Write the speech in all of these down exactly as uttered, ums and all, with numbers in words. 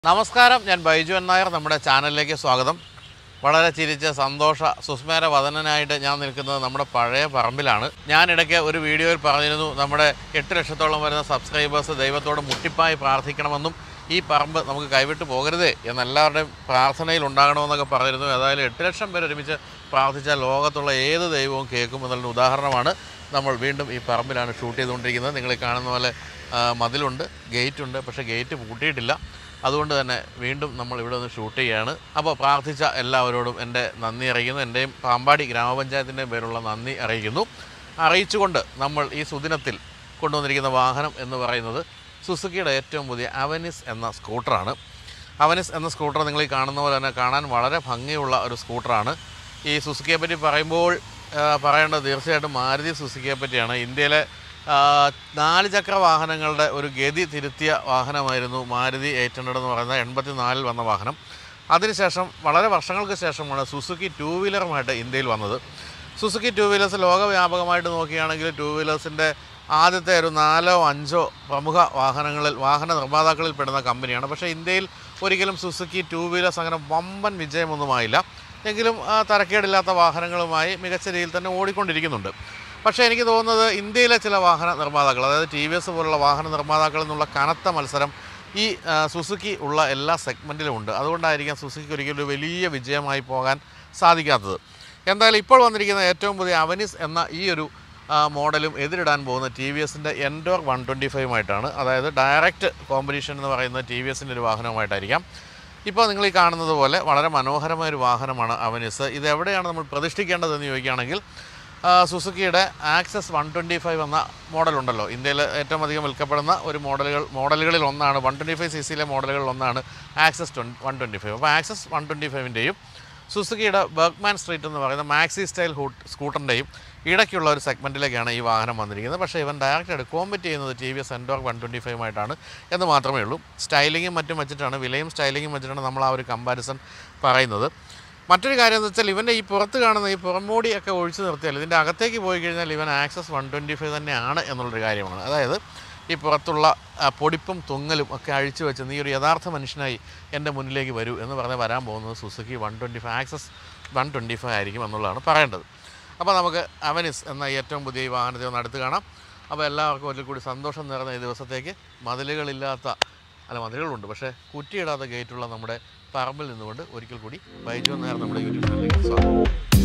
നമസ്കാരം, ഞാൻ ബൈജു എൻ നായർ. നമ്മുടെ ചാനലിലേക്ക് സ്വാഗതം. വളരെ ചിരിച്ച സന്തോഷ സുസ്മേര വദനനായിട്ട് ഞാൻ നിൽക്കുന്നത് നമ്മുടെ പഴയ പറമ്പിലാണ്. ഞാനിടയ്ക്ക് ഒരു വീഡിയോയിൽ പറഞ്ഞിരുന്നു, നമ്മുടെ എട്ട് ലക്ഷത്തോളം വരുന്ന സബ്സ്ക്രൈബേഴ്സ് ദൈവത്തോട് മുട്ടിപ്പായി പ്രാർത്ഥിക്കണമെന്നും ഈ പറമ്പ് നമുക്ക് കൈവിട്ട് പോകരുതേ എന്നെല്ലാവരുടെയും പ്രാർത്ഥനയിൽ ഉണ്ടാകണമെന്നൊക്കെ പറഞ്ഞിരുന്നു. ഏതായാലും എട്ട് ലക്ഷം പേര് ഒരുമിച്ച് പ്രാർത്ഥിച്ചാൽ ലോകത്തുള്ള ഏത് ദൈവവും കേൾക്കും എന്നുള്ള ഉദാഹരണമാണ്. നമ്മൾ വീണ്ടും ഈ പറമ്പിലാണ് ഷൂട്ട് ചെയ്തുകൊണ്ടിരിക്കുന്നത്. നിങ്ങൾ കാണുന്ന പോലെ മതിലുണ്ട്, ഗേറ്റുണ്ട്, പക്ഷേ ഗേറ്റ് പൂട്ടിയിട്ടില്ല. അതുകൊണ്ട് തന്നെ വീണ്ടും നമ്മൾ ഇവിടെ നിന്ന് ഷൂട്ട് ചെയ്യുകയാണ്. അപ്പോൾ പ്രാർത്ഥിച്ച എല്ലാവരോടും എൻ്റെ നന്ദി അറിയിക്കുന്നു. എൻ്റെയും പാമ്പാടി ഗ്രാമപഞ്ചായത്തിൻ്റെയും പേരുള്ള നന്ദി അറിയിക്കുന്നു. അറിയിച്ചുകൊണ്ട് നമ്മൾ ഈ സുദിനത്തിൽ കൊണ്ടുവന്നിരിക്കുന്ന വാഹനം എന്ന് പറയുന്നത് സുസുക്കിയുടെ ഏറ്റവും പുതിയ അവനിസ് എന്ന സ്കൂട്ടറാണ്. അവനിസ് എന്ന സ്കൂട്ടർ നിങ്ങൾ ഈ കാണുന്ന പോലെ തന്നെ കാണാൻ വളരെ ഭംഗിയുള്ള ഒരു സ്കൂട്ടറാണ്. ഈ സുസുക്കിയെ പറ്റി പറയുമ്പോൾ പറയേണ്ടത് തീർച്ചയായിട്ടും മാരുതി സുസുക്കിയെ പറ്റിയാണ്. ഇന്ത്യയിലെ നാല് ചക്ര വാഹനങ്ങളുടെ ഒരു ഗതി തിരുത്തിയ വാഹനമായിരുന്നു മാരുതി എയ്റ്റ് ഹൺഡ്രഡ് എന്ന് പറയുന്ന എൺപത്തി നാലിൽ വന്ന വാഹനം. അതിനുശേഷം വളരെ വർഷങ്ങൾക്ക് ശേഷമാണ് സുസുക്കി ടൂ വീലറുമായിട്ട് ഇന്ത്യയിൽ വന്നത്. സുസുക്കി ടൂ വീലേഴ്സ് ലോകവ്യാപകമായിട്ട് നോക്കുകയാണെങ്കിൽ ടൂ വീലേഴ്സിൻ്റെ ആദ്യത്തെ ഒരു നാലോ അഞ്ചോ പ്രമുഖ വാഹനങ്ങളിൽ വാഹന നിർമ്മാതാക്കളിൽ പെടുന്ന കമ്പനിയാണ്. പക്ഷേ ഇന്ത്യയിൽ ഒരിക്കലും സുസുക്കി ടൂ വീലേഴ്സ് അങ്ങനെ വമ്പൻ വിജയമൊന്നുമായില്ല. എങ്കിലും തരക്കേടില്ലാത്ത വാഹനങ്ങളുമായി മികച്ച രീതിയിൽ തന്നെ ഓടിക്കൊണ്ടിരിക്കുന്നുണ്ട്. പക്ഷേ എനിക്ക് തോന്നുന്നത് ഇന്ത്യയിലെ ചില വാഹന നിർമ്മാതാക്കൾ, അതായത് ടി വി എസ് പോലുള്ള വാഹന നിർമ്മാതാക്കളിൽ നിന്നുള്ള കനത്ത മത്സരം ഈ സുസുക്കി ഉള്ള എല്ലാ സെഗ്മെൻറ്റിലും ഉണ്ട്. അതുകൊണ്ടായിരിക്കാം സുസുക്കി ഒരിക്കലും ഒരു വലിയ വിജയമായി പോകാൻ സാധിക്കാത്തത്. എന്തായാലും ഇപ്പോൾ വന്നിരിക്കുന്ന ഏറ്റവും പുതിയ അവനിസ് എന്ന ഈ ഒരു മോഡലും എതിരിടാൻ പോകുന്ന ടി വി എസിൻ്റെ എൻഡോർ വൺ ട്വൻറ്റി ഫൈവുമായിട്ടാണ്. അതായത് ഡയറക്റ്റ് കോമ്പറ്റീഷൻ എന്ന് പറയുന്നത് ടി വി എസിൻ്റെ ഒരു വാഹനമായിട്ടായിരിക്കാം. ഇപ്പോൾ നിങ്ങൾ ഈ കാണുന്നത് പോലെ വളരെ മനോഹരമായൊരു വാഹനമാണ് അവനിസ്. ഇത് എവിടെയാണ് നമ്മൾ പ്രതിഷ്ഠിക്കേണ്ടതെന്ന് ചോദിക്കുകയാണെങ്കിൽ സുസുക്കിയുടെ ആക്സസ് വൺ ട്വൻറ്റി ഫൈവ് എന്ന മോഡലുണ്ടല്ലോ, ഇന്ത്യയിൽ ഏറ്റവും അധികം വിൽക്കപ്പെടുന്ന ഒരു മോഡലുകൾ മോഡലുകളിൽ ഒന്നാണ്. വൺ ട്വൻറ്റി ഫൈവ് സി സിയിലെ മോഡലുകളിൽ ഒന്നാണ് ആക്സസ് ട്വൻ വൺ ട്വൻറ്റി ഫൈവ്. അപ്പോൾ ആക്സസ് വൺ ട്വൻറ്റി ഫൈവിൻ്റെയും സുസുക്കിയുടെ ബർഗ്മാൻ സ്ട്രീറ്റ് എന്ന് പറയുന്ന മാക്സി സ്റ്റൈൽ ഹൂട്ട് സ്കൂട്ടറിൻ്റെയും ഇടയ്ക്കുള്ള ഒരു സെഗ്മെൻറ്റിലേക്കാണ് ഈ വാഹനം വന്നിരിക്കുന്നത്. പക്ഷേ ഇവൻ ഡയറക്റ്റായിട്ട് കോമ്പറ്റ് ചെയ്യുന്നത് T V S Ntorq one twenty ഫൈവുമായിട്ടാണ് എന്ന് മാത്രമേ ഉള്ളൂ. സ്റ്റൈലിങ്ങും മറ്റും വെച്ചിട്ടാണ്, വിലയും സ്റ്റൈലിങ്ങും വെച്ചിട്ടാണ് നമ്മൾ ആ ഒരു കമ്പാരിസൺ പറയുന്നത്. മറ്റൊരു കാര്യം എന്ന് വെച്ചാൽ ഇവൻ്റെ ഈ പുറത്ത് കാണുന്ന ഈ പുറംമോടിയൊക്കെ ഒഴിച്ചു നിർത്തിയാൽ ഇതിൻ്റെ അകത്തേക്ക് പോയി കഴിഞ്ഞാൽ ഇവൻ ആക്സസ് വൺ ട്വൻറ്റി ഫൈവ് തന്നെയാണ് എന്നുള്ളൊരു കാര്യമാണ്. അതായത് ഈ പുറത്തുള്ള പൊടിപ്പും തുങ്ങലും ഒക്കെ അഴിച്ചു വെച്ച് നീ ഒരു യഥാർത്ഥ മനുഷ്യനായി എൻ്റെ മുന്നിലേക്ക് വരൂ എന്ന് പറഞ്ഞ് വരാൻ പോകുന്നത് Suzuki one twenty five access one twenty five ആയിരിക്കും എന്നുള്ളതാണ് പറയേണ്ടത്. അപ്പോൾ നമുക്ക് അവനിസ് എന്ന ഏറ്റവും പുതിയ ഈ വാഹനത്തെ ഒന്ന് അടുത്ത് കാണാം. അപ്പോൾ എല്ലാവർക്കും ഒരിക്കൽ കൂടി സന്തോഷം നിറഞ്ഞ ഈ ദിവസത്തേക്ക് മതിലുകളില്ലാത്ത അല്ല മതിലുകളുണ്ട് പക്ഷേ കുറ്റിയിടാത്ത ഗേറ്റുള്ള നമ്മുടെ പറമ്പിൽ നിന്നുകൊണ്ട് ഒരിക്കൽ കൂടി ബൈജു നായർ നമ്മുടെ യൂട്യൂബ് ചാനലിലേക്ക് സ്വാഗതം.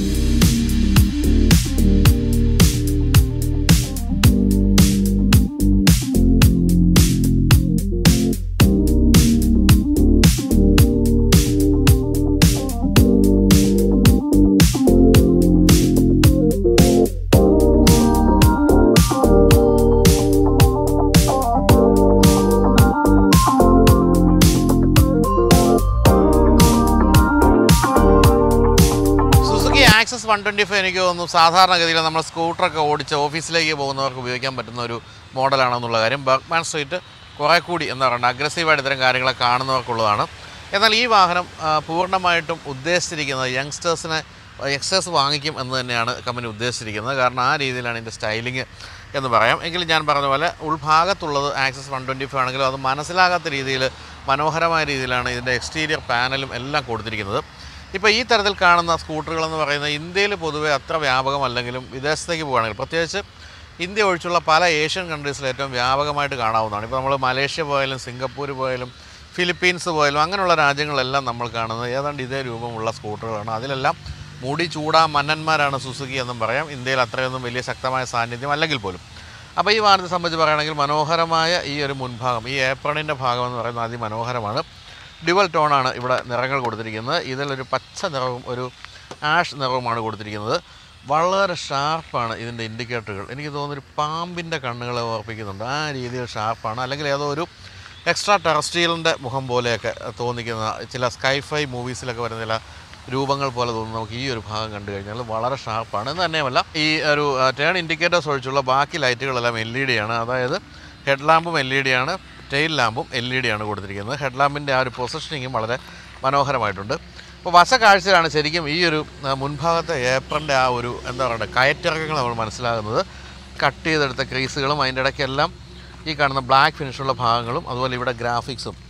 ആക്സസ് വൺ ട്വൻറ്റി ഫൈവ് എനിക്ക് തോന്നുന്നു സാധാരണഗതിയിൽ നമ്മൾ സ്കൂട്ടറൊക്കെ ഓടിച്ച് ഓഫീസിലേക്ക് പോകുന്നവർക്ക് ഉപയോഗിക്കാൻ പറ്റുന്ന ഒരു മോഡലാണെന്നുള്ള കാര്യം. ബർഗ്മാൻ സ്ട്രീറ്റ് കുറേ കൂടി എന്താ പറയുക അഗ്രസീവായിട്ട് ഇത്തരം കാര്യങ്ങളെ കാണുന്നവർക്കുള്ളതാണ്. എന്നാൽ ഈ വാഹനം പൂർണ്ണമായിട്ടും ഉദ്ദേശിച്ചിരിക്കുന്നത് യങ്സ്റ്റേഴ്സിനെ യങ്സ്റ്റേഴ്സ് വാങ്ങിക്കും എന്ന് തന്നെയാണ് കമ്പനി ഉദ്ദേശിച്ചിരിക്കുന്നത്. കാരണം ആ രീതിയിലാണ് ഇതിൻ്റെ സ്റ്റൈലിങ് എന്ന് പറയാം. എങ്കിലും ഞാൻ പറഞ്ഞ പോലെ ഉൾഭാഗത്തുള്ളത് ആക്സസ് വൺ ട്വൻറ്റി ഫൈവ് ആണെങ്കിലും അത് മനസ്സിലാകാത്ത രീതിയിൽ മനോഹരമായ രീതിയിലാണ് ഇതിൻ്റെ എക്സ്റ്റീരിയർ പാനലും എല്ലാം കൊടുത്തിരിക്കുന്നത്. ഇപ്പോൾ ഈ തരത്തിൽ കാണുന്ന സ്കൂട്ടറുകളെന്ന് പറയുന്നത് ഇന്ത്യയിൽ പൊതുവേ അത്ര വ്യാപകമല്ലെങ്കിലും വിദേശത്തേക്ക് പോകുകയാണെങ്കിൽ പ്രത്യേകിച്ച് ഇന്ത്യ ഒഴിച്ചുള്ള പല ഏഷ്യൻ കൺട്രീസിൽ ഏറ്റവും വ്യാപകമായിട്ട് കാണാവുന്നതാണ്. ഇപ്പോൾ നമ്മൾ മലേഷ്യ പോയാലും സിംഗപ്പൂർ പോയാലും ഫിലിപ്പീൻസ് പോയാലും അങ്ങനെയുള്ള രാജ്യങ്ങളെല്ലാം നമ്മൾ കാണുന്നത് ഏതാണ്ട് ഇതേ രൂപമുള്ള സ്കൂട്ടറുകളാണ്. അതിലെല്ലാം മുടി ചൂടാ മന്നന്മാരാണ് സുസുക്കി എന്നും പറയാം. ഇന്ത്യയിൽ അത്രയൊന്നും വലിയ ശക്തമായ സാന്നിധ്യം അല്ലെങ്കിൽ പോലും. അപ്പോൾ ഈ വാഹനത്തെ സംബന്ധിച്ച് പറയുകയാണെങ്കിൽ മനോഹരമായ ഈ ഒരു മുൻഭാഗം, ഈ ഏപ്രണിൻ്റെ ഭാഗം എന്ന് പറയുന്നത് അതിമനോഹരമാണ്. ഡ്യുവൽ ടോണാണ് ഇവിടെ നിറങ്ങൾ കൊടുത്തിരിക്കുന്നത്. ഇതിലൊരു പച്ച നിറവും ഒരു ആഷ് നിറവുമാണ് കൊടുത്തിരിക്കുന്നത്. വളരെ ഷാർപ്പാണ് ഇതിൻ്റെ ഇൻഡിക്കേറ്ററുകൾ. എനിക്ക് തോന്നുന്നൊരു പാമ്പിൻ്റെ കണ്ണുകളെ ഓർപ്പിക്കുന്നുണ്ട്. ആ രീതിയിൽ ഷാർപ്പാണ്. അല്ലെങ്കിൽ ഏതോ ഒരു എക്സ്ട്രാ ടെറസ്ട്രിയലിൻ്റെ മുഖം പോലെയൊക്കെ തോന്നിക്കുന്ന ചില സ്കൈഫൈ മൂവീസിലൊക്കെ വരുന്ന ചില രൂപങ്ങൾ പോലെ തോന്നുന്നു നമുക്ക് ഈ ഒരു ഭാഗം കണ്ടു കഴിഞ്ഞാൽ. വളരെ ഷാർപ്പാണ്. എന്ന് തന്നെയുമല്ല ഈ ഒരു ടേൺ ഇൻഡിക്കേറ്റേഴ്സ് ഒഴിച്ചുള്ള ബാക്കി ലൈറ്റുകളെല്ലാം എൽ ഇ ഡി ആണ്. അതായത് ഹെഡ് ലാമ്പും എൽ ഇ ഡി ആണ്, ടെയിൽ ലാമ്പും എൽ ഇ ഡി ആണ് കൊടുത്തിരിക്കുന്നത്. ഹെഡ് ലാമ്പിൻ്റെ ആ ഒരു പൊസിഷനിങ്ങും വളരെ മനോഹരമായിട്ടുണ്ട്. അപ്പോൾ വശ കാഴ്ചയിലാണ് ശരിക്കും ഈ ഒരു മുൻഭാഗത്തെ ഏപ്രൻ്റെ ആ ഒരു എന്താ പറയുക കയറ്റിറക്കങ്ങൾ നമ്മൾ മനസ്സിലാകുന്നത്. കട്ട് ചെയ്തെടുത്ത ക്രീസുകളും അതിൻ്റെ ഇടയ്ക്കെല്ലാം ഈ കാണുന്ന ബ്ലാക്ക് ഫിനിഷുള്ള ഭാഗങ്ങളും അതുപോലെ ഇവിടെ ഗ്രാഫിക്സും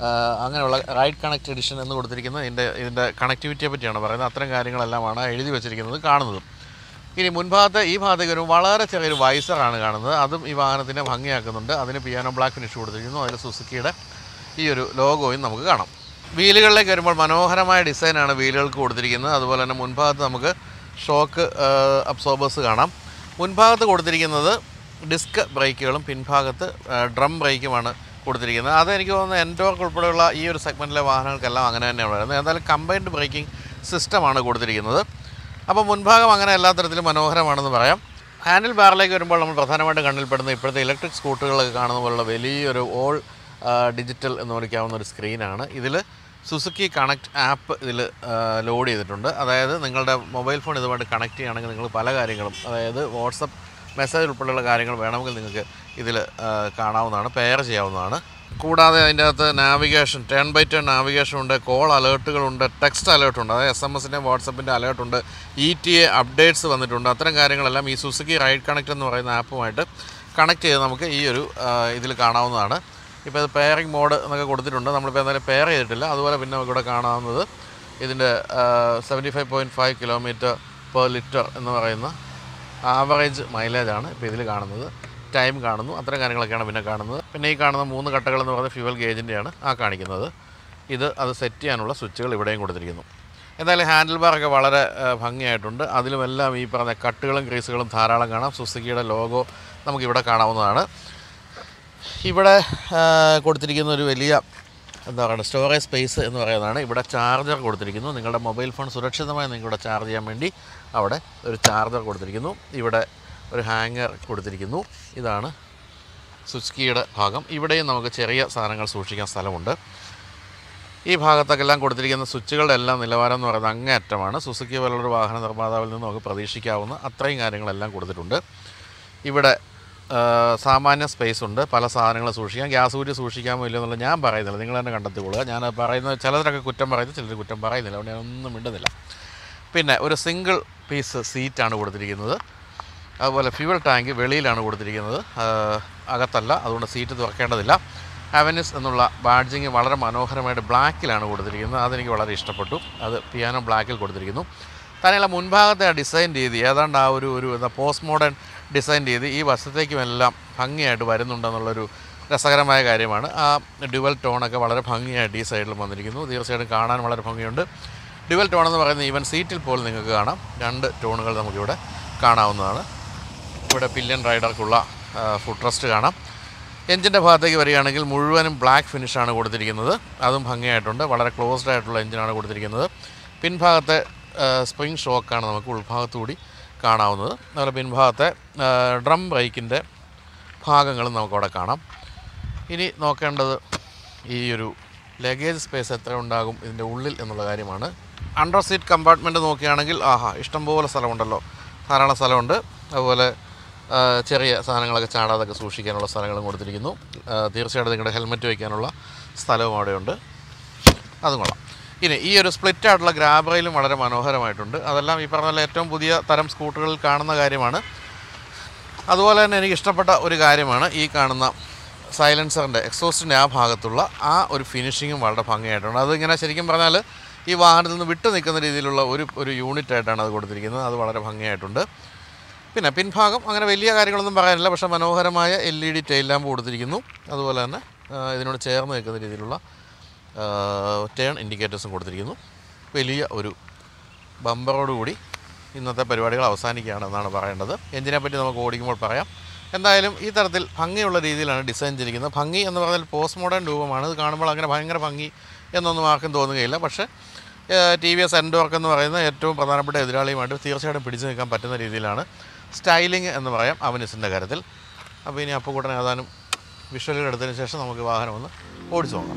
അങ്ങനെയുള്ള റൈഡ് കണക്ട് എഡിഷൻ എന്ന് കൊടുത്തിരിക്കുന്നത് ഇതിൻ്റെ ഇതിൻ്റെ കണക്ടിവിറ്റിയെ പറ്റിയാണ് പറയുന്നത്. അത്തരം കാര്യങ്ങളെല്ലാമാണ് എഴുതി വെച്ചിരിക്കുന്നത് കാണുന്നത്. ഇനി മുൻഭാഗത്ത് ഈ ഭാഗത്തേക്ക് ഒരു വളരെ ചെറിയൊരു വൈസറാണ് കാണുന്നത്. അതും ഈ വാഹനത്തിനെ ഭംഗിയാക്കുന്നുണ്ട്. അതിന് പിയാനോ ബ്ലാക്ക് ഫിനിഷ് കൊടുത്തിരിക്കുന്നു. അതിൽ സുസുക്കിയുടെ ഈ ഒരു ലോഗോയും നമുക്ക് കാണാം. വീലുകളിലേക്ക് വരുമ്പോൾ മനോഹരമായ ഡിസൈനാണ് വീലുകൾക്ക് കൊടുത്തിരിക്കുന്നത്. അതുപോലെ തന്നെ മുൻഭാഗത്ത് നമുക്ക് ഷോക്ക് അബ്സോർബേഴ്സ് കാണാം. മുൻഭാഗത്ത് കൊടുത്തിരിക്കുന്നത് ഡിസ്ക് ബ്രേക്കുകളും പിൻഭാഗത്ത് ഡ്രം ബ്രേക്കുമാണ് കൊടുത്തിരിക്കുന്നത്. അതെനിക്ക് തോന്നുന്നത് എൻഡോർക്ക് ഉൾപ്പെടെയുള്ള ഈ ഒരു സെഗ്മെൻറ്റിലെ വാഹനങ്ങൾക്കെല്ലാം അങ്ങനെ തന്നെയാണ് വരുന്നത്. എന്തായാലും കമ്പൈൻഡ് ബ്രേക്കിംഗ് സിസ്റ്റമാണ് കൊടുത്തിരിക്കുന്നത്. അപ്പോൾ മുൻഭാഗം അങ്ങനെ എല്ലാ തരത്തിലും മനോഹരമാണെന്ന് പറയാം. ഹാൻഡിൽ ബാറിലേക്ക് വരുമ്പോൾ നമ്മൾ പ്രധാനമായിട്ട് കണ്ണിൽപ്പെടുന്ന ഇപ്പോഴത്തെ ഇലക്ട്രിക് സ്കൂട്ടറുകളൊക്കെ കാണുന്ന പോലുള്ള വലിയൊരു ഓൾ ഡിജിറ്റൽ എന്ന് വിളിക്കാവുന്ന ഒരു സ്ക്രീനാണ്. ഇതിൽ സുസുക്കി കണക്ട് ആപ്പ് ഇതിൽ ലോഡ് ചെയ്തിട്ടുണ്ട്. അതായത് നിങ്ങളുടെ മൊബൈൽ ഫോൺ ഇതുമായിട്ട് കണക്ട് ചെയ്യുകയാണെങ്കിൽ നിങ്ങൾ പല കാര്യങ്ങളും, അതായത് വാട്സപ്പ് മെസ്സേജ് ഉൾപ്പെടെയുള്ള കാര്യങ്ങൾ വേണമെങ്കിൽ നിങ്ങൾക്ക് ഇതിൽ കാണാവുന്നതാണ്, പെയർ ചെയ്യാവുന്നതാണ്. കൂടാതെ അതിൻ്റെ അകത്ത് navigation, turn by turn navigation ഉണ്ട്, കോൾ അലേർട്ടുകളുണ്ട്, ടെക്സ്റ്റ് അലേർട്ടുണ്ട്, അതായത് എസ് എം എസിൻ്റെയും വാട്സപ്പിൻ്റെ അലേർട്ടുണ്ട്, ഇ ടി എ അപ്ഡേറ്റ്സ് വന്നിട്ടുണ്ട്. അത്തരം കാര്യങ്ങളെല്ലാം ഈ സുസുക്കി റൈഡ് കണക്ട് എന്ന് പറയുന്ന ആപ്പുമായിട്ട് കണക്ട് ചെയ്ത് നമുക്ക് ഈ ഒരു ഇതിൽ കാണാവുന്നതാണ്. ഇപ്പോൾ ഇത് പെയറിംഗ് മോഡ് എന്നൊക്കെ കൊടുത്തിട്ടുണ്ട്. നമ്മളിപ്പോൾ എന്തായാലും പെയർ ചെയ്തിട്ടില്ല. അതുപോലെ പിന്നെ നമുക്കിവിടെ കാണാവുന്നത് ഇതിൻ്റെ seventy five point five kilometre per litre എന്ന് പറയുന്ന ആവറേജ് മൈലേജാണ് ഇപ്പോൾ ഇതിൽ കാണുന്നത്. ടൈം കാണുന്നു, അത്തരം കാര്യങ്ങളൊക്കെയാണ് പിന്നെ കാണുന്നത്. പിന്നെ ഈ കാണുന്ന മൂന്ന് കട്ടകൾ എന്ന് പറയുന്നത് ഫ്യൂവൽ ഗേജിൻ്റെയാണ് ആ കാണിക്കുന്നത്. ഇത് അത് സെറ്റ് ചെയ്യാനുള്ള സ്വിച്ചുകൾ ഇവിടെയും കൊടുത്തിരിക്കുന്നു. എന്തായാലും ഹാൻഡിൽ ബാറൊക്കെ വളരെ ഭംഗിയായിട്ടുണ്ട്. അതിലുമെല്ലാം ഈ പറഞ്ഞ കട്ടുകളും ക്രീസുകളും ധാരാളം കാണാം. സുസുക്കിയുടെ ലോഗോ നമുക്കിവിടെ കാണാവുന്നതാണ്. ഇവിടെ കൊടുത്തിരിക്കുന്ന ഒരു വലിയ എന്താ പറയുക സ്റ്റോറേജ് സ്പേസ് എന്ന് പറയുന്നതാണ്. ഇവിടെ ചാർജർ കൊടുത്തിരിക്കുന്നു. നിങ്ങളുടെ മൊബൈൽ ഫോൺ സുരക്ഷിതമായി നിങ്ങളുടെ ചാർജ് ചെയ്യാൻ വേണ്ടി അവിടെ ഒരു ചാർജർ കൊടുത്തിരിക്കുന്നു. ഇവിടെ ഒരു ഹാങ്ങർ കൊടുത്തിരിക്കുന്നു. ഇതാണ് സുസുക്കിയുടെ ഭാഗം. ഇവിടെയും നമുക്ക് ചെറിയ സാധനങ്ങൾ സൂക്ഷിക്കാൻ സ്ഥലമുണ്ട്. ഈ ഭാഗത്തൊക്കെല്ലാം കൊടുത്തിരിക്കുന്ന സ്വിച്ചുകളുടെ എല്ലാം നിലവാരം എന്ന് പറയുന്നത് അങ്ങേയറ്റമാണ്. സുസുക്കി പോലുള്ളൊരു വാഹന നിർമ്മാതാവിൽ നിന്ന് നമുക്ക് പ്രതീക്ഷിക്കാവുന്ന അത്രയും കാര്യങ്ങളെല്ലാം കൊടുത്തിട്ടുണ്ട്. ഇവിടെ സാമാന്യ സ്പേസ് ഉണ്ട്, പല സാധനങ്ങൾ സൂക്ഷിക്കാം. ഗ്യാസ് ഊരി സൂക്ഷിക്കാമോ ഇല്ലയോ എന്നുള്ളത് ഞാൻ പറയുന്നില്ല, നിങ്ങൾ തന്നെ കണ്ടെത്തിക്കൊള്ളുക. ഞാൻ പറയുന്നത് ചിലരൊക്കെ കുറ്റം പറയുന്നത്, ചിലർ കുറ്റം പറയുന്നില്ല, അതുകൊണ്ട് ഞാനൊന്നും മിണ്ടുന്നില്ല. പിന്നെ ഒരു സിംഗിൾ പീസ് സീറ്റാണ് കൊടുത്തിരിക്കുന്നത്. അതുപോലെ ഫ്യൂവൽ ടാങ്ക് വെളിയിലാണ് കൊടുത്തിരിക്കുന്നത്, അകത്തല്ല, അതുകൊണ്ട് സീറ്റ് തുറക്കേണ്ടതില്ല. അവനിസ് എന്നുള്ള ബാഡ്ജിങ് വളരെ മനോഹരമായിട്ട് ബ്ലാക്കിലാണ് കൊടുത്തിരിക്കുന്നത്. അതെനിക്ക് വളരെ ഇഷ്ടപ്പെട്ടു. അത് പിയാനോ ബ്ലാക്കിൽ കൊടുത്തിരിക്കുന്നു. തന്നെയല്ല മുൻഭാഗത്തെ ആ ഡിസൈൻ രീതി ഏതാണ്ട് ആ ഒരു ഒരു എന്താ പോസ്റ്റ് മോഡേൺ ഡിസൈൻ രീതി ഈ വശത്തേക്കുമെല്ലാം ഭംഗിയായിട്ട് വരുന്നുണ്ടെന്നുള്ളൊരു രസകരമായ കാര്യമാണ്. ആ ഡ്യുവൽ ടോണൊക്കെ വളരെ ഭംഗിയായിട്ട് ഈ സൈഡിൽ വന്നിരിക്കുന്നു. തീർച്ചയായിട്ടും കാണാൻ വളരെ ഭംഗിയുണ്ട്. ഡ്യുവൽ ടോൺ എന്ന് പറയുന്നത് ഈവൻ സീറ്റിൽ പോലും നിങ്ങൾക്ക് കാണാം. രണ്ട് ടോണുകൾ നമുക്കിവിടെ കാണാവുന്നതാണ്. ഇവിടെ പില്യൻ റൈഡർക്കുള്ള ഫുഡ് റെസ്റ്റ് കാണാം. എഞ്ചിൻ്റെ ഭാഗത്തേക്ക് വരികയാണെങ്കിൽ മുഴുവനും ബ്ലാക്ക് ഫിനിഷാണ് കൊടുത്തിരിക്കുന്നത്. അതും ഭംഗിയായിട്ടുണ്ട്. വളരെ ക്ലോസ്ഡ് ആയിട്ടുള്ള എഞ്ചിനാണ് കൊടുത്തിരിക്കുന്നത്. പിൻഭാഗത്തെ സ്പ്രിംഗ് ഷോക്കാണ് നമുക്ക് ഉൾഭാഗത്തുകൂടി കാണാവുന്നത്. അതുപോലെ പിൻഭാഗത്തെ ഡ്രം ബ്രേക്കിൻ്റെ ഭാഗങ്ങളും നമുക്കവിടെ കാണാം. ഇനി നോക്കേണ്ടത് ഈ ഒരു ലഗേജ് സ്പേസ് എത്ര ഉണ്ടാകും ഇതിൻ്റെ ഉള്ളിൽ എന്നുള്ള കാര്യമാണ്. അണ്ടർ സീറ്റ് കമ്പാർട്ട്മെൻറ്റ് നോക്കുകയാണെങ്കിൽ ആഹാ ഇഷ്ടംപോലെ സ്ഥലമുണ്ടല്ലോ, ധാരാളം സ്ഥലമുണ്ട്. അതുപോലെ ചെറിയ സാധനങ്ങളൊക്കെ ചാടാതൊക്കെ സൂക്ഷിക്കാനുള്ള സ്ഥലങ്ങളും കൊടുത്തിരിക്കുന്നു. തീർച്ചയായിട്ടും നിങ്ങളുടെ ഹെൽമെറ്റ് വയ്ക്കാനുള്ള സ്ഥലവും അവിടെയുണ്ട്, അതും കൊള്ളാം. ഇനി ഈ ഒരു സ്പ്ലിറ്റ് ആയിട്ടുള്ള ഗ്രാബ് റെയിലും വളരെ മനോഹരമായിട്ടുണ്ട്. അതെല്ലാം ഈ പറഞ്ഞ പോലെ ഏറ്റവും പുതിയ തരം സ്കൂട്ടറുകളിൽ കാണുന്ന കാര്യമാണ്. അതുപോലെ തന്നെ എനിക്ക് ഇഷ്ടപ്പെട്ട ഒരു കാര്യമാണ് ഈ കാണുന്ന സൈലൻസറിൻ്റെ എക്സോസ്റ്റിൻ്റെ ആ ഭാഗത്തുള്ള ആ ഒരു ഫിനിഷിങ്ങും വളരെ ഭംഗിയായിട്ടുണ്ട്. അതിങ്ങനെ ശരിക്കും പറഞ്ഞാൽ ഈ വാഹനത്തിൽ നിന്ന് വിട്ടു നിൽക്കുന്ന രീതിയിലുള്ള ഒരു ഒരു യൂണിറ്റായിട്ടാണ് അത് കൊടുത്തിരിക്കുന്നത്. അത് വളരെ ഭംഗിയായിട്ടുണ്ട്. പിന്നെ പിൻഭാഗം അങ്ങനെ വലിയ കാര്യങ്ങളൊന്നും പറയാനില്ല, പക്ഷേ മനോഹരമായ L E D tail lamp കൊടുത്തിരിക്കുന്നു. അതുപോലെ തന്നെ ഇതിനോട് ചേർന്ന് നിൽക്കുന്ന രീതിയിലുള്ള ടേൺ ഇൻഡിക്കേറ്റേഴ്സും കൊടുത്തിരിക്കുന്നു. വലിയ ഒരു ബമ്പറോടുകൂടി ഇന്നത്തെ പരിപാടികൾ അവസാനിക്കുകയാണ് എന്നാണ് പറയേണ്ടത്. എഞ്ചിനെ പറ്റി നമുക്ക് ഓടിക്കുമ്പോൾ പറയാം. എന്തായാലും ഈ തരത്തിൽ ഭംഗിയുള്ള രീതിയിലാണ് ഡിസൈൻ ചെയ്തിരിക്കുന്നത്. ഭംഗി എന്ന് പറഞ്ഞാൽ പോസ്റ്റ് മോഡേൺ രൂപമാണ്. ഇത് കാണുമ്പോൾ അങ്ങനെ ഭയങ്കര ഭംഗി എന്നൊന്നും ആർക്കും തോന്നുകയില്ല. പക്ഷേ ടി വി എസ് എൻഡോർക്ക് എന്ന് പറയുന്ന ഏറ്റവും പ്രധാനപ്പെട്ട എതിരാളിയുമായിട്ട് തീർച്ചയായിട്ടും പിടിച്ചു നിൽക്കാൻ പറ്റുന്ന രീതിയിലാണ് സ്റ്റൈലിംഗ് എന്ന് പറയാം അവനിസിൻ്റെ കാര്യത്തിൽ. അപ്പോൾ ഇനി അപ്പുകൂട്ടൻ ഏതാനും വിഷ്വലുകൾ എടുത്തതിന് ശേഷം നമുക്ക് വാഹനം ഒന്ന് ഓടിച്ചു നോക്കാം.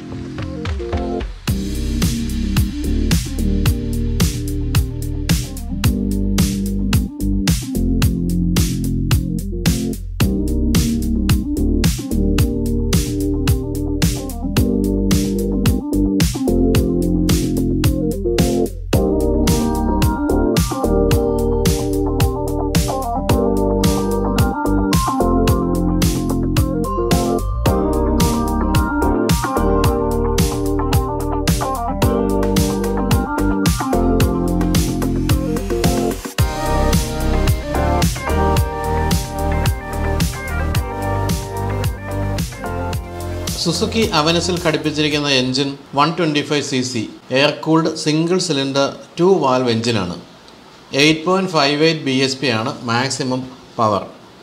സുസുക്കി അവനസിൽ ഘടിപ്പിച്ചിരിക്കുന്ന engine one twenty five C C air cooled single cylinder two valve എഞ്ചിനാണ്. Eight point five eight B S P ആണ് മാക്സിമം പവർ.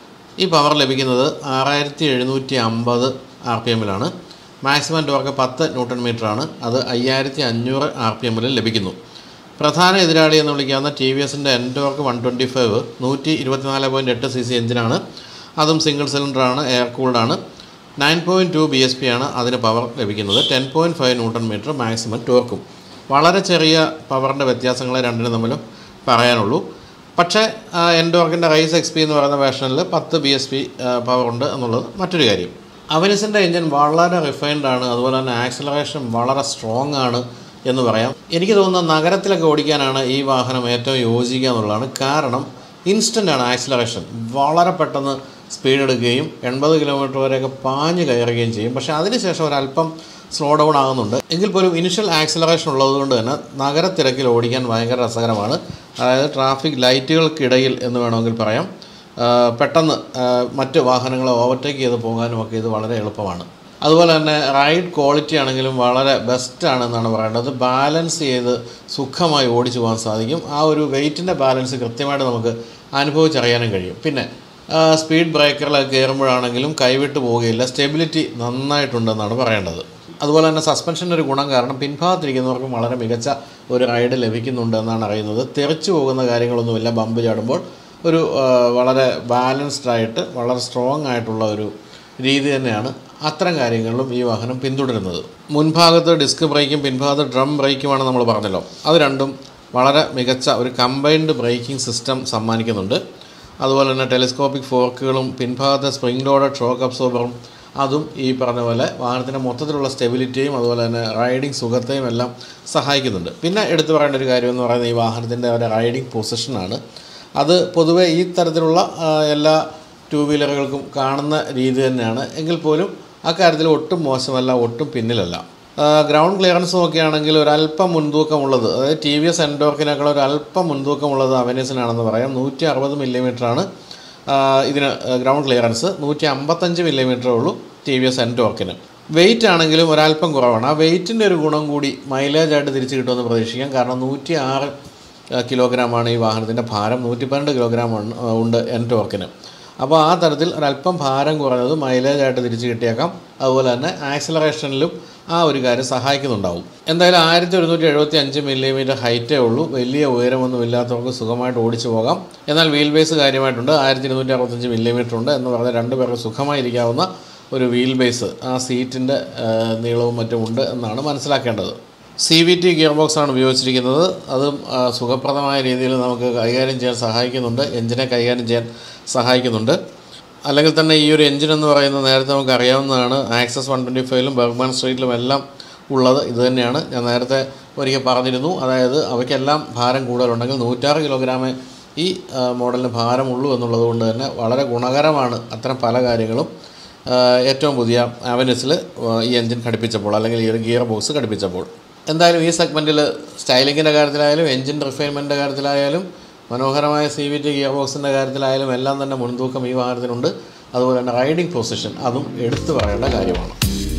ഈ പവർ ലഭിക്കുന്നത് ആറായിരത്തി എഴുന്നൂറ്റി അമ്പത് ആർ പി എമ്മിലാണ്. മാക്സിമം ടോർക്ക് പത്ത് ന്യൂട്ടൺ മീറ്ററാണ്. അത് അയ്യായിരത്തി അഞ്ഞൂറ് ആർ പി എമ്മിൽ ലഭിക്കുന്നു. പ്രധാന എതിരാളി എന്ന് വിളിക്കാവുന്ന ടി വി എസിൻ്റെ എൻടോർക്ക് വൺ ട്വൻറ്റി ഫൈവ് നൂറ്റി ഇരുപത്തിനാല് പോയിൻറ്റ് എട്ട് സി സി എഞ്ചിനാണ്. അതും സിംഗിൾ സിലിണ്ടറാണ്, എയർ കൂൾഡാണ്. Nine point two B S P ആണ് അതിന് പവർ ലഭിക്കുന്നത്. Ten point five newton metre maximum ടോർക്കും. വളരെ ചെറിയ പവറിൻ്റെ വ്യത്യാസങ്ങളെ രണ്ടിനും തമ്മിലും പറയാനുള്ളൂ. പക്ഷേ എൻടോർക്കിൻ്റെ റൈസ് എക്സ് പി എന്ന് പറയുന്ന വേർഷനിൽ പത്ത് ബി എസ് പി പവറുണ്ട് എന്നുള്ളത് മറ്റൊരു കാര്യം. അവനസിൻ്റെ എഞ്ചിൻ വളരെ റിഫൈൻഡ് ആണ്. അതുപോലെ തന്നെ ആക്സിലറേഷൻ വളരെ സ്ട്രോങ് ആണ് എന്ന് പറയാം. എനിക്ക് തോന്നുന്നത് നഗരത്തിലൊക്കെ ഓടിക്കാനാണ് ഈ വാഹനം ഏറ്റവും യോജിക്കുക എന്നുള്ളതാണ്. കാരണം ഇൻസ്റ്റൻ്റാണ് ആക്സിലറേഷൻ. വളരെ പെട്ടെന്ന് സ്പീഡ് എടുക്കുകയും എൺപത് കിലോമീറ്റർ വരെയൊക്കെ പാഞ്ഞ് കയറുകയും ചെയ്യും. പക്ഷേ അതിനുശേഷം ഒരല്പം സ്ലോ ഡൗൺ ആകുന്നുണ്ട്. എങ്കിൽ പോലും ഇനിഷ്യൽ ആക്സിലറേഷൻ ഉള്ളതുകൊണ്ട് തന്നെ നഗരത്തിരക്കിൽ ഓടിക്കാൻ ഭയങ്കര രസകരമാണ്. അതായത് ട്രാഫിക് ലൈറ്റുകൾക്കിടയിൽ എന്ന് വേണമെങ്കിൽ പറയാം. പെട്ടെന്ന് മറ്റ് വാഹനങ്ങളെ ഓവർടേക്ക് ചെയ്ത് പോകാനുമൊക്കെ ഇത് വളരെ എളുപ്പമാണ്. അതുപോലെ തന്നെ റൈഡ് ക്വാളിറ്റി ആണെങ്കിലും വളരെ ബെസ്റ്റാണെന്നാണ് പറയേണ്ടത്. ബാലൻസ് ചെയ്ത് സുഖമായി ഓടിച്ചു പോകാൻ സാധിക്കും. ആ ഒരു വെയ്റ്റിൻ്റെ ബാലൻസ് കൃത്യമായിട്ട് നമുക്ക് അനുഭവിച്ചറിയാനും കഴിയും. പിന്നെ സ്പീഡ് ബ്രേക്കറിലൊക്കെ കയറുമ്പോഴാണെങ്കിലും കൈവിട്ട് പോവുകയില്ല. സ്റ്റെബിലിറ്റി നന്നായിട്ടുണ്ടെന്നാണ് പറയേണ്ടത്. അതുപോലെ തന്നെ സസ്പെൻഷൻ്റെ ഒരു ഗുണം കാരണം പിൻഭാഗത്തിരിക്കുന്നവർക്കും വളരെ മികച്ച ഒരു റൈഡ് ലഭിക്കുന്നുണ്ട് എന്നാണ് അറിയുന്നത്. തെറിച്ചു പോകുന്ന കാര്യങ്ങളൊന്നുമില്ല. ബമ്പ് ചാടുമ്പോൾ ഒരു വളരെ ബാലൻസ്ഡ് ആയിട്ട് വളരെ സ്ട്രോങ് ആയിട്ടുള്ള ഒരു രീതി തന്നെയാണ് അത്തരം കാര്യങ്ങളിലും ഈ വാഹനം പിന്തുടരുന്നത്. മുൻഭാഗത്ത് ഡിസ്ക് ബ്രേക്കും പിൻഭാഗത്ത് ഡ്രം ബ്രേക്കുമാണ് നമ്മൾ പറഞ്ഞല്ലോ. അത് രണ്ടും വളരെ മികച്ച ഒരു കമ്പൈൻഡ് ബ്രേക്കിംഗ് സിസ്റ്റം സമ്മാനിക്കുന്നുണ്ട്. അതുപോലെ തന്നെ ടെലിസ്കോപ്പിക് ഫോർക്കുകളും പിൻഭാഗത്തെ സ്പ്രിംഗ് ലോഡഡ് ഷോക്ക് അബ്സോർബറും അതും ഈ പറഞ്ഞ പോലെ വാഹനത്തിൻ്റെ മൊത്തത്തിലുള്ള സ്റ്റെബിലിറ്റിയും അതുപോലെ തന്നെ റൈഡിങ് സുഖത്തെയും എല്ലാം സഹായിക്കുന്നുണ്ട്. പിന്നെ എടുത്തു പറയേണ്ട ഒരു കാര്യം എന്ന് പറയുന്നത് ഈ വാഹനത്തിൻ്റെ ഒരു റൈഡിങ് പൊസിഷനാണ്. അത് പൊതുവേ ഈ തരത്തിലുള്ള എല്ലാ ടൂ വീലറുകൾക്കും കാണുന്ന രീതി തന്നെയാണ്. എങ്കിൽ പോലും അക്കാര്യത്തിൽ ഒട്ടും മോശമല്ല, ഒട്ടും പിന്നിലല്ല. ഗ്രൗണ്ട് ക്ലിയറൻസ് നോക്കുകയാണെങ്കിൽ ഒരല്പം മുൻതൂക്കമുള്ളത്, അതായത് ടി വി എസ് എൻടോർക്കിനേക്കാൾ ഒരല്പം മുൻതൂക്കമുള്ളത് അവനസിനാണെന്ന് പറയാം. നൂറ്റി അറുപത് മില്ലിമീറ്ററാണ് ഇതിന് ഗ്രൗണ്ട് ക്ലിയറൻസ്. നൂറ്റി അമ്പത്തഞ്ച് മില്ലിമീറ്ററേ ഉള്ളൂ ടി വി എസ് എൻടോർക്കിന്. വെയിറ്റ് ആണെങ്കിലും ഒരല്പം കുറവാണ്. ആ വെയിറ്റിൻ്റെ ഒരു ഗുണം കൂടി മൈലേജായിട്ട് തിരിച്ചു കിട്ടുമെന്ന് പ്രതീക്ഷിക്കാം. കാരണം നൂറ്റി ആറ് കിലോഗ്രാമാണ് ഈ വാഹനത്തിൻ്റെ ഭാരം. നൂറ്റി പന്ത്രണ്ട് കിലോഗ്രാം ഉണ്ട് എൻടോർക്കിന്. അപ്പോൾ ആ തരത്തിൽ ഒരല്പം ഭാരം കുറഞ്ഞത് മൈലേജായിട്ട് തിരിച്ചു കിട്ടിയേക്കാം. അതുപോലെ തന്നെ ആക്സിലറേഷനിലും ആ ഒരു കാര്യം സഹായിക്കുന്നുണ്ടാവും. എന്തായാലും ആയിരത്തി ഒരുന്നൂറ്റി എഴുപത്തി അഞ്ച് മില്ലിമീറ്റർ ഹൈറ്റേ ഉള്ളൂ. വലിയ ഉയരമൊന്നും ഇല്ലാത്തവർക്ക് സുഖമായിട്ട് ഓടിച്ചു പോകാം. എന്നാൽ വീൽ ബേസ് കാര്യമായിട്ടുണ്ട്. ആയിരത്തി ഇരുന്നൂറ്റി അറുപത്തഞ്ച് മില്ലിമീറ്റർ ഉണ്ട് എന്ന് പറഞ്ഞാൽ രണ്ട് പേർക്ക് സുഖമായിരിക്കാവുന്ന ഒരു വീൽ ബേസ്, ആ സീറ്റിൻ്റെ നീളവും മറ്റും ഉണ്ട് എന്നാണ് മനസ്സിലാക്കേണ്ടത്. സി വി ടി ഗിയർ ബോക്സാണ് ഉപയോഗിച്ചിരിക്കുന്നത്. അതും സുഖപ്രദമായ രീതിയിൽ നമുക്ക് കൈകാര്യം ചെയ്യാൻ സഹായിക്കുന്നുണ്ട്. എഞ്ചിനെ കൈകാര്യം ചെയ്യാൻ സഹായിക്കുന്നുണ്ട്. അല്ലെങ്കിൽ തന്നെ ഈ ഒരു എഞ്ചിൻ എന്ന് പറയുന്നത് നേരത്തെ നമുക്ക് അറിയാവുന്നതാണ്. ആക്സസ് വൺ ട്വൻറ്റി ഫൈവിലും ബർഗ്മാൻ സ്ട്രീറ്റിലും എല്ലാം ഉള്ളത് ഇത് തന്നെയാണ്. ഞാൻ നേരത്തെ ഒരിക്കൽ പറഞ്ഞിരുന്നു. അതായത് അവയ്ക്കെല്ലാം ഭാരം കൂടുതലുണ്ടെങ്കിൽ നൂറ്റാറ് കിലോഗ്രാമേ ഈ മോഡലിന് ഭാരമുള്ളൂ എന്നുള്ളത് കൊണ്ട് തന്നെ വളരെ ഗുണകരമാണ് അത്തരം പല കാര്യങ്ങളും. ഏറ്റവും പുതിയ അവനസിൽ ഈ എഞ്ചിൻ ഘടിപ്പിച്ചപ്പോൾ അല്ലെങ്കിൽ ഈ ഒരു ഗിയർ ബോക്സ് ഘടിപ്പിച്ചപ്പോൾ എന്തായാലും ഈ സെഗ്മെൻറ്റിൽ സ്റ്റൈലിങ്ങിൻ്റെ കാര്യത്തിലായാലും എഞ്ചിൻ റിഫൈൻമെൻറ്റിൻ്റെ കാര്യത്തിലായാലും മനോഹരമായ സി വി ടി ഗിയർ ബോക്സിൻ്റെ കാര്യത്തിലായാലും എല്ലാം തന്നെ മുൻതൂക്കം ഈ വാഹനത്തിനുണ്ട്. അതുപോലെ തന്നെ റൈഡിംഗ് പൊസിഷൻ അതും എടുത്തു പറയേണ്ട കാര്യമാണ്.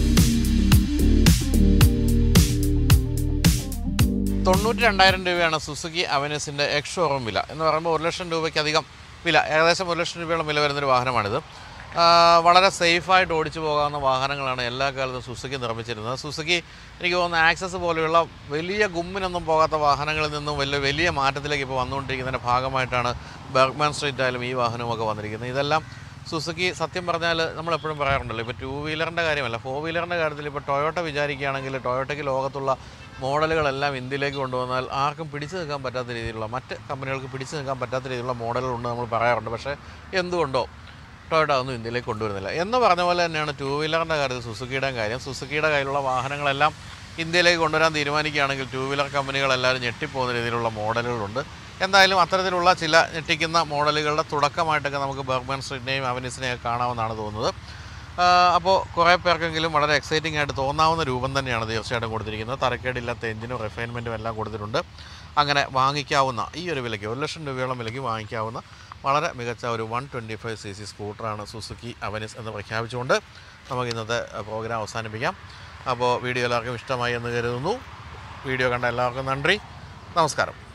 തൊണ്ണൂറ്റി രണ്ടായിരം രൂപയാണ് സുസുക്കി അവനസിൻ്റെ എക്സ് ഷോറൂം വില. എന്ന് പറയുമ്പോൾ ഒരു ലക്ഷം രൂപയ്ക്കധികം വില, ഏകദേശം ഒരു ലക്ഷം രൂപയോളം വില വരുന്നൊരു വാഹനമാണിത്. വളരെ സേഫായിട്ട് ഓടിച്ചു പോകാവുന്ന വാഹനങ്ങളാണ് എല്ലാ കാലത്തും സുസുക്കി നിർമ്മിച്ചിരുന്നത്. സുസുക്കി എനിക്ക് തോന്നുന്നു ആക്സസ് പോലെയുള്ള വലിയ ഗുമ്മിനൊന്നും പോകാത്ത വാഹനങ്ങളിൽ നിന്നും വലിയ വലിയ മാറ്റത്തിലേക്ക് ഇപ്പോൾ വന്നുകൊണ്ടിരിക്കുന്നതിൻ്റെ ഭാഗമായിട്ടാണ് ബർഗ്മാൻ സ്ട്രീറ്റ് ആയാലും ഈ വാഹനമൊക്കെ വന്നിരിക്കുന്നത്. ഇതെല്ലാം സുസുക്കി സത്യം പറഞ്ഞാൽ നമ്മളെപ്പോഴും പറയാറുണ്ടല്ലോ, ഇപ്പോൾ ടൂ വീലറിൻ്റെ കാര്യമല്ല, ഫോർ വീലറിൻ്റെ കാര്യത്തിൽ ഇപ്പോൾ ടൊയോട്ട വിചാരിക്കുകയാണെങ്കിൽ ടൊയോട്ടയ്ക്ക് ലോകത്തുള്ള മോഡലുകളെല്ലാം ഇന്ത്യയിലേക്ക് കൊണ്ടുവന്നാൽ ആർക്കും പിടിച്ചു നിൽക്കാൻ പറ്റാത്ത രീതിയിലുള്ള, മറ്റ് കമ്പനികൾക്ക് പിടിച്ചു നിൽക്കാൻ പറ്റാത്ത രീതിയിലുള്ള മോഡലുകളുണ്ട് നമ്മൾ പറയാറുണ്ട്. പക്ഷേ എന്തുകൊണ്ടോ ടൊയോട്ട ഒന്നും ഇന്ത്യയിലേക്ക് കൊണ്ടുവരുന്നില്ല. എന്ന് പറഞ്ഞ പോലെ തന്നെയാണ് ടൂ വീലറിൻ്റെ കാര്യത്തിൽ സുസുക്കിയുടെ കാര്യം. സുസുക്കിയുടെ കയ്യിലുള്ള വാഹനങ്ങളെല്ലാം ഇന്ത്യയിലേക്ക് കൊണ്ടുവരാൻ തീരുമാനിക്കുകയാണെങ്കിൽ ടൂ വീലർ കമ്പനികളെല്ലാവരും ഞെട്ടിപ്പോകുന്ന രീതിയിലുള്ള മോഡലുകളുണ്ട്. എന്തായാലും അത്തരത്തിലുള്ള ചില ഞെട്ടിക്കുന്ന മോഡലുകളുടെ തുടക്കമായിട്ടൊക്കെ നമുക്ക് ബർഗ്മാൻ സ്ട്രീറ്റിനെയും അവനസിനെയും കാണാമെന്നാണ് തോന്നുന്നത്. അപ്പോൾ കുറേ പേർക്കെങ്കിലും വളരെ എക്സൈറ്റിംഗ് ആയിട്ട് തോന്നാവുന്ന രൂപം തന്നെയാണ് തീർച്ചയായിട്ടും കൊടുത്തിരിക്കുന്നത്. തരക്കേടില്ലാത്ത എഞ്ചിനും റിഫൈൻമെൻറ്റും എല്ലാം കൊടുത്തിട്ടുണ്ട്. അങ്ങനെ വാങ്ങിക്കാവുന്ന ഈ ഒരു വിലയ്ക്ക് ഒരു ലക്ഷം രൂപയോളം വിലയ്ക്ക് വാങ്ങിക്കാവുന്ന വളരെ മികച്ച ഒരു one twenty five C C സ്കൂട്ടറാണ് സുസുക്കി അവനിസ് എന്ന് പ്രഖ്യാപിച്ചുകൊണ്ട് നമുക്ക് ഇന്നത്തെ പ്രോഗ്രാം അവസാനിപ്പിക്കാം. അപ്പോൾ വീഡിയോ എല്ലാവർക്കും ഇഷ്ടമായി എന്ന് കരുതുന്നു. വീഡിയോ കണ്ട എല്ലാവർക്കും നന്ദി, നമസ്കാരം.